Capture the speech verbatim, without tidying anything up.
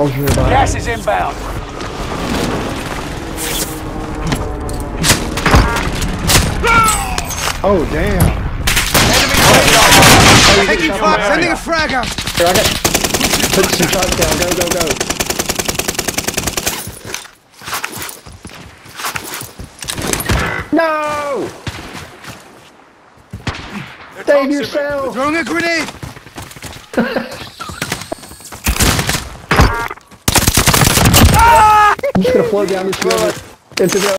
Gas is inbound. Oh, damn. Enemy radar. Taking fire, sending a frag out. Here, I got... Put some shots down. Go, go, go. No! Save yourself! Throwing a grenade. I'm just gonna float down this river into the